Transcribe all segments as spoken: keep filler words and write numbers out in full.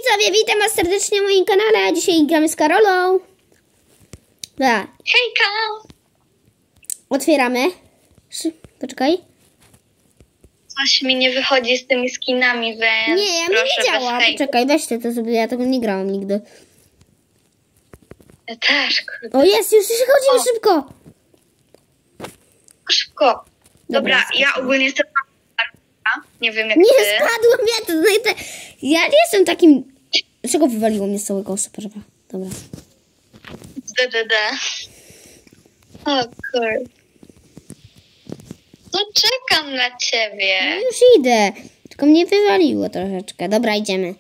widzowie, witam was serdecznie na moim kanale. Dzisiaj gramy z Karolą. Da. Hejka! Otwieramy. Poczekaj. Coś mi nie wychodzi z tymi skinami, więc Nie, ja mi proszę nie działa. bez hejtu. Poczekaj, weźcie to sobie, ja tego nie grałam nigdy. Ja też, kurde. O, jest, już chodzimy O. szybko. Szybko. Dobra, Dobra, ja ogólnie jestem... Nie wiem jak Nie ty. spadłem, ja to... No, to ja nie jestem takim... Czego wywaliło mnie z całego super? Dobra. D, D, D. O kurde. No czekam na No ciebie. już idę. Tylko mnie wywaliło troszeczkę. Dobra, idziemy.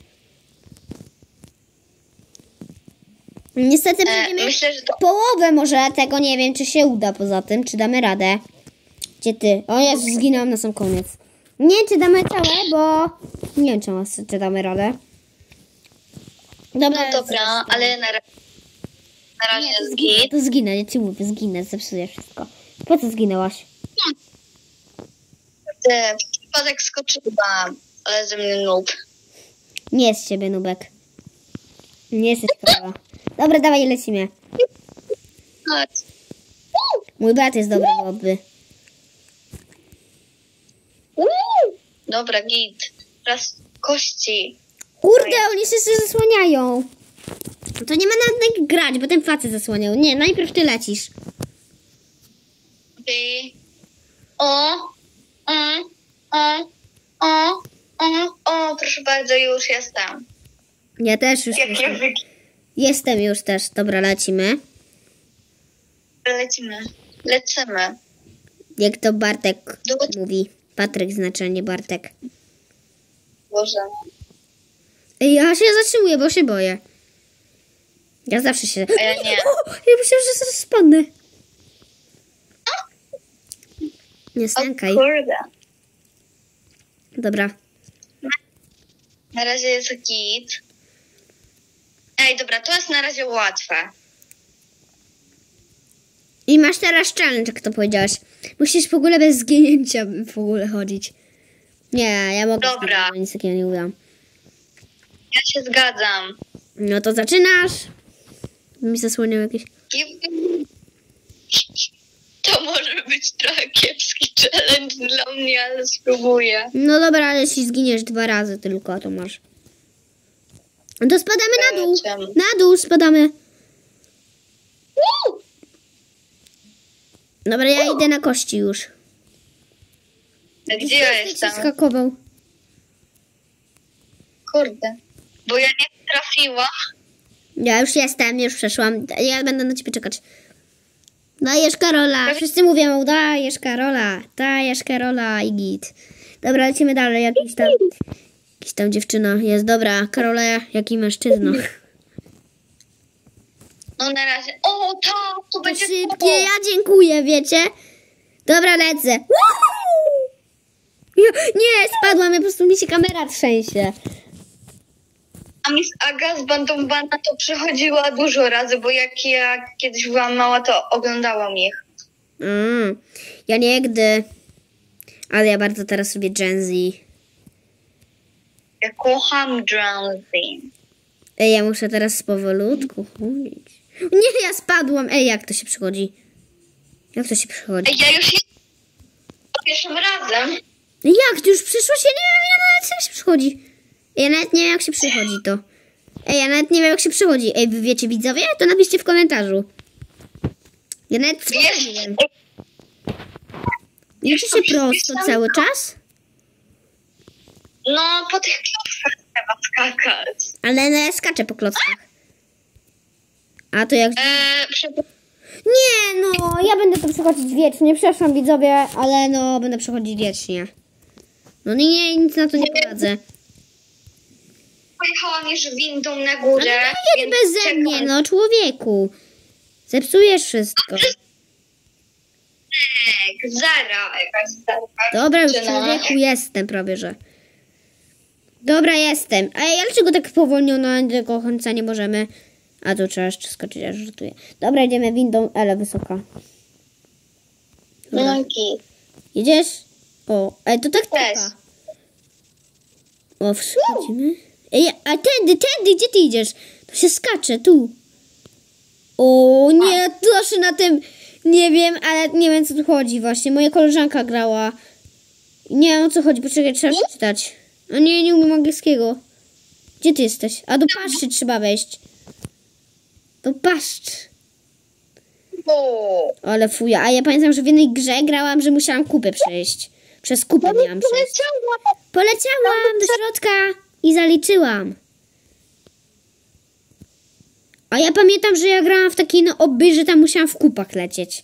Niestety E, będziemy myślę, że to... połowę może tego, nie wiem czy się uda poza tym, czy damy radę. Gdzie ty? O, ja zginęłam na sam koniec. Nie wiem czy damy całe, bo nie wiem czy, mas- czy damy radę. Dobra, No dobra, ale na, ra- na razie nie, to jest zginę, git. to zginę, ja ci mówię, zginę, zepsuję wszystko. Po co zginęłaś? Ty, w przypadek skoczyłam, ale ze mnie noob. Nie jest z ciebie, Nubek. Nie jesteś Karola. Dobra, dawaj, lecimy. Chodź. Mój brat jest dobry w lobby. Uuu. Dobra, git. Teraz kości. Kurde, oni się zasłaniają. To nie ma nawet jak grać, bo ten facet zasłaniał. Nie, najpierw ty lecisz. Ty. O. O. O. O. O. O. Proszę bardzo, już jestem. Ja też już Jak jestem. język. Jestem już też. Dobra, lecimy. Lecimy. Lecimy. Jak to Bartek Do... mówi. Patryk znaczy, nie Bartek. Boże. Ej, ja się zatrzymuję, bo się boję. Ja zawsze się... A ja nie. O, ja myślałam, że zaraz spadnę. Nie O stękaj. kurde. Dobra. Na razie jest git. Ej, dobra, to jest na razie łatwe. I masz teraz challenge, jak to powiedziałaś. Musisz w ogóle bez zginięcia w ogóle chodzić. Nie, ja mogę Dobra. zginąć, bo nic takiego nie umiałam. Ja się zgadzam. No to zaczynasz. Mi zasłonił jakieś... To może być trochę kiepski challenge dla mnie, ale spróbuję. No dobra, ale jeśli zginiesz dwa razy tylko, to masz. No to spadamy na dół. Czemu? Na dół spadamy. Dobra, ja idę na kości już. A gdzie ja Ktoś ci jestem? skakował. Kurde. Bo ja nie trafiłam. Ja już jestem, już przeszłam. Ja będę na ciebie czekać. Dajesz Karola. Wszyscy mówią, dajesz Karola. Dajesz Karola i git. Dobra, lecimy dalej. Jakiś tam, jakiś tam dziewczyna jest. Dobra, Karola, jaki mężczyzna. No na razie. O, to, to będzie Szybkie, ja dziękuję, wiecie? Dobra, lecę. Woohoo! Ja, nie, spadłam, ja po prostu mi się kamera trzęsie. A Miss Aga z bandą Bana to przychodziła dużo razy, bo jak ja kiedyś byłam mała, to oglądałam ich. Mm, ja nigdy. Ale ja bardzo teraz lubię Gen Z. Ja kocham Drowsy. Ej, ja muszę teraz powolutku chodzić. Nie, ja spadłam. Ej, jak to się przychodzi? Jak to się przychodzi? Ej, ja już jestem pierwszym razem. Jak? Ty już przyszłaś? Ja nie wiem, ja nawet jak się przychodzi. Ja nawet nie wiem, jak się przychodzi to. Ej, ja nawet nie wiem, jak się przychodzi. Ej, wy wiecie, widzowie? To napiszcie w komentarzu. Ja nawet Wiesz, nie wiem. Liczy się prosto cały czas? no po tych klockach trzeba skakać. Ale nie skaczę po klockach. A to jak... Eee, przepraszam. Nie, no, ja będę to przechodzić wiecznie. Przepraszam, widzowie, ale no, będę przechodzić wiecznie. No nie, nie, nic na to nie poradzę. Pojechałam już windą na Ale górę. nie jedź więc beze mnie, czekam. no, człowieku. Zepsujesz wszystko. Tak, Zara, jakaś Zara. Dobra, już Dziewczyna. człowieku jestem prawie, że. Dobra, jestem. Ej, ale dlaczego tak powolniono do końca nie możemy? A tu trzeba jeszcze skoczyć, aż żartuję. Dobra, idziemy windą, ale wysoka. Dobra. No git. Jedziesz? O, ej, to tak Też. typa. O, wchodzimy. Ej, a tędy, tędy, gdzie ty idziesz? To się skacze, tu. O nie, proszę na tym, nie wiem, ale nie wiem co tu chodzi właśnie. Moja koleżanka grała. Nie wiem o co chodzi, poczekaj, trzeba przeczytać. A nie, nie umiem angielskiego. Gdzie ty jesteś? A do paszczy trzeba wejść. Do paszcz. O, Ale fuja, a ja pamiętam, że w jednej grze grałam, że musiałam kupę przejść. Przez kupę miałam przejść. poleciała. Poleciałam do środka i zaliczyłam. A ja pamiętam, że ja grałam w takie no obby, że tam musiałam w kupach lecieć.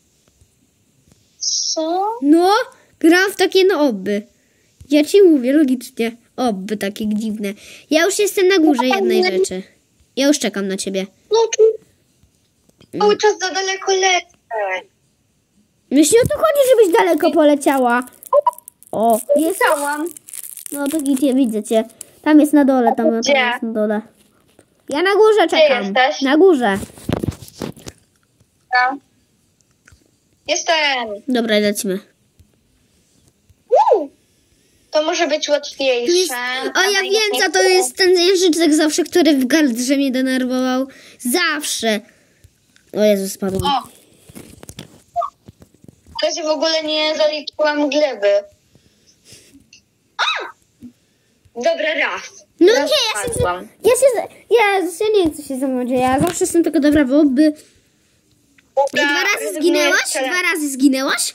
Co? No, grałam w takie no obby. Ja ci mówię, logicznie. Obby takie dziwne. Ja już jestem na górze jednej rzeczy. Ja już czekam na ciebie. No tu cały czas za daleko lecę. Jeśli o to chodzi, żebyś daleko poleciała. O, jest. Leciałam. No to gdzie widzę cię. Tam jest na dole, tam, tam Gdzie? jest na dole. Ja na górze czekam. jesteś? Na górze. Ja. Jestem. Dobra, lecimy. Uuu. To może być łatwiejsze. Jest, o, ja wiem, co to jest ten jężyczek zawsze, który w gardrze mnie denerwował. Zawsze. O Jezu, spadł. O. W razie w ogóle nie zaliczyłam gleby. A! Dobra, raz. No raz nie, ja się, spadłam. ja się... Jezus, ja nie wiem, co się ze mną dzieje. Ja zawsze jestem taka dobra w obby. I Dobra, dwa razy rezygnuję zginęłaś? z challenge. Dwa razy zginęłaś?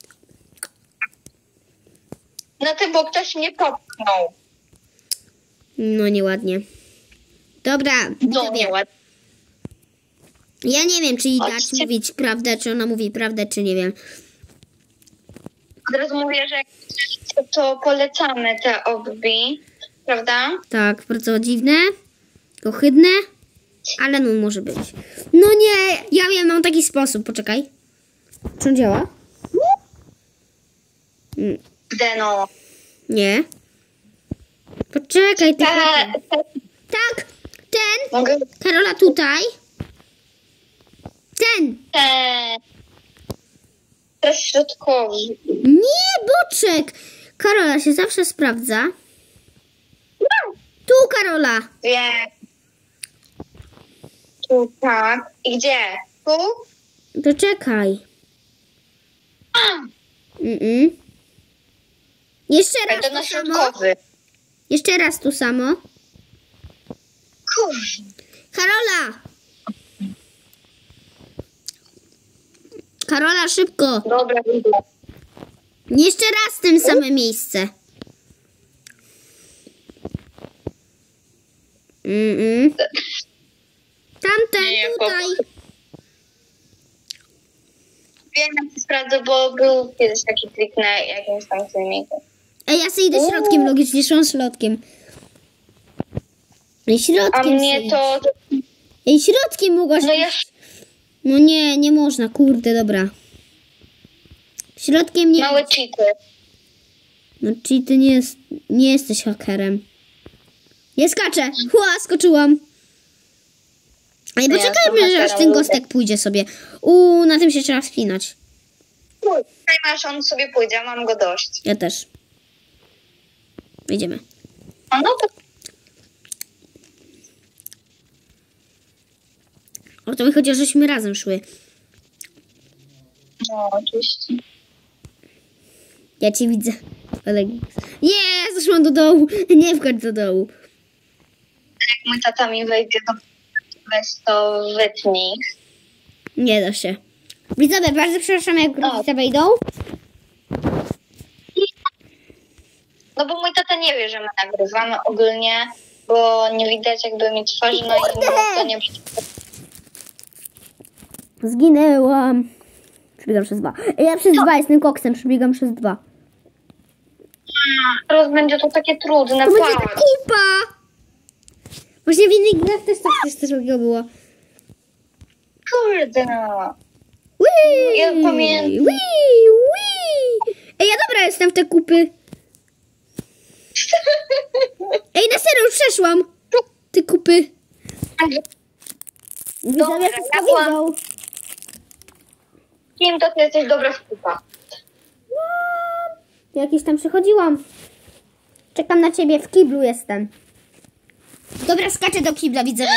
Na tym, bo ktoś mnie popchnął. No nieładnie. Dobra, No widzowie. nie ładnie. Ja nie wiem, czy jej dać Chodźcie. mówić prawdę, czy ona mówi prawdę, czy nie wiem. Od razu mówię, że jak chcecie, to polecamy te obbi, prawda? Tak, bardzo dziwne, ohydne, ale no może być. No nie, ja wiem, mam taki sposób, poczekaj. Czy on działa? Mm, Deno. nie. Poczekaj, ty. Te, te, Tak, ten, mogę Karola tutaj. Ten. te, te środkowy. Nie, boczek. Karola się zawsze sprawdza. Tu, Karola. Wiem. Tu tak. I gdzie? Tu? To czekaj. Mm-mm. Jeszcze raz Będę na tu samo. środkowy. Jeszcze raz tu samo. Kurwa. Karola! Karola, szybko. Dobra, widzę. Jeszcze raz w tym samym miejsce. Mm-mm. Tamten, Nie, tutaj. Wiem, jak to sprawdzę, bo był kiedyś taki trik na jakimś tam filmiku. Ej, ja sobie idę środkiem, logicznie, szłam środkiem. Ej, A środkiem mnie sobie to... idź. Ej, środkiem mogłaś... No ja... No nie, nie można, kurde, dobra. Środkiem nie... Małe cheaty. No czyli ty nie, jest, nie jesteś hakerem. Nie skaczę! Hua, skoczyłam. Ej, Ja poczekajmy, jestem że aż hakerem, ten lubię. gostek pójdzie sobie. Uuu, na tym się trzeba wspinać. Czekaj, aż on sobie pójdzie, mam go dość. Ja też. Idziemy. A no to... O to mi chodzi, żeśmy razem szły. No, oczywiście. Ja cię widzę. Ale... Nie, zeszłam do dołu. Nie wchodź do dołu. Jak mój tata mi wejdzie, to weź to wytnij. Nie da się. Widzowie, bardzo przepraszam, jak rodzice wejdą. No bo mój tata nie wie, że my nagrywamy ogólnie, bo nie widać jakby mi twarzy, no i to nie... Zginęłam. Przebiegam przez dwa. Ja przez dwa jestem koksem, przebiegam przez dwa. Teraz będzie to takie trudne, To będzie ta patrz. kupa! Właśnie w innych grach też tak coś takiego było. Kurde no. Wii, Ja pamiętam. Wii, wii. Ej, ja dobra jestem w te kupy. Ej, na serio, już przeszłam. Te kupy. Widzowie ja wszystko byłam- wiedzą. Kim to ty jesteś dobra skupa? Jakiś tam przechodziłam. Czekam na ciebie, w kiblu jestem. Dobra, skaczę do kibla, widzowie.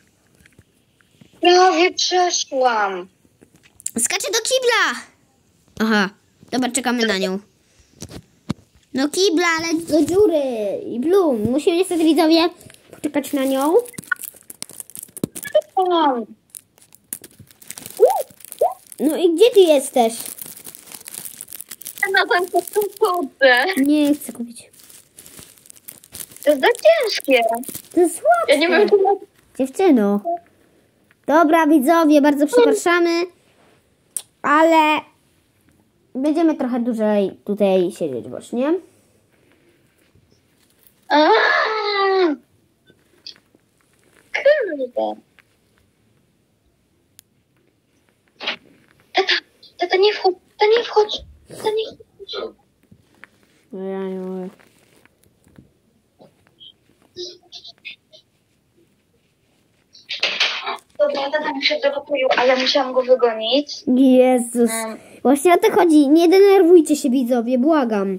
Prawie przeszłam. Skaczę do kibla. Aha, dobra, czekamy na nią. No kibla, ale do dziury. I Blum, musimy niestety, widzowie, poczekać na nią. No i gdzie ty jesteś? Na końcu chodzę. Nie chcę kupić. To jest za ciężkie. To jest łatwe. Ja nie wiem, czy... Dziewczyno. Dobra, widzowie, bardzo przepraszamy, ale będziemy trochę dłużej tutaj siedzieć właśnie. Aaaa! Kurde. Tata, tata nie wchodź, tata nie wchodź, tata nie wchodź. No ja nie mogę. Dobra, tata mi się do pokoju, ale musiałam go wygonić. Jezus. Um. Właśnie o to chodzi. Nie denerwujcie się, widzowie, błagam.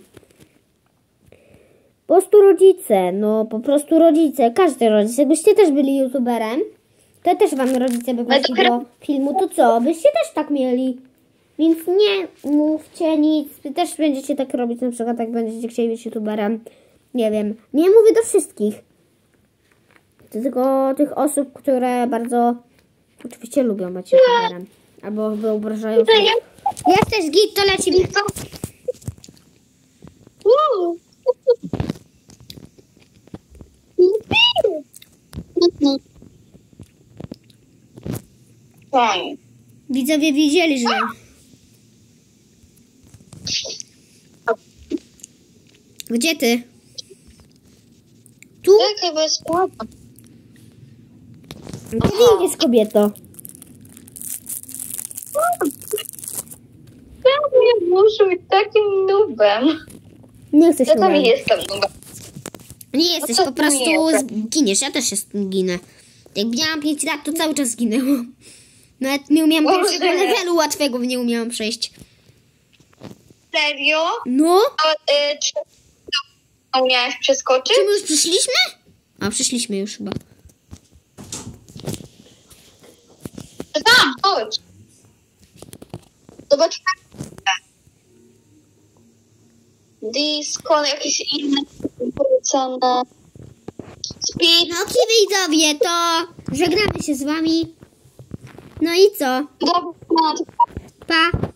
Po prostu rodzice, no po prostu rodzice, każdy rodzic. Jakbyście też byli youtuberem, to też wam rodzice by weszli do filmu, to co? Byście też tak mieli. Więc nie mówcie nic. Wy też będziecie tak robić, na przykład jak będziecie chcieli być youtuberem. Nie wiem. Nie mówię do wszystkich. To tylko tych osób, które bardzo oczywiście lubią być youtuberem. Albo wyobrażają sobie. Jak też git, to lecimy. Fajnie. Widzowie widzieli, że... Gdzie ty? Tu? Tak, chyba spadam. Gdzie idziesz, kobieto? Ja nie muszę być takim nubem. Nie chcę się Ja tam uwagi. jestem nubem. Nie jesteś, No co po ty prostu nie jesteś? zginiesz. Ja też się ginę. Jak miałam pięć lat, to cały czas zginęłam. Nawet nie umiałam Boże. pierwszego levelu łatwego, nie umiałam przejść. Serio? No? A, y, czy to umiałeś przeskoczyć? Czy my już przyszliśmy? A, przyszliśmy już chyba. Tam, chodź. Zobacz. Disco, jakieś inne polecane. Speed. No ok, widzowie, to żegnamy się z wami. No i co? Dobra, Pa!